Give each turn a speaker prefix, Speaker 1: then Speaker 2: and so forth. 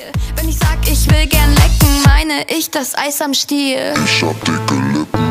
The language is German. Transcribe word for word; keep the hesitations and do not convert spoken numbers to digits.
Speaker 1: Wenn ich sag, ich will gern lecken, meine ich das Eis am Stiel.
Speaker 2: Ich hab dicke Lippen.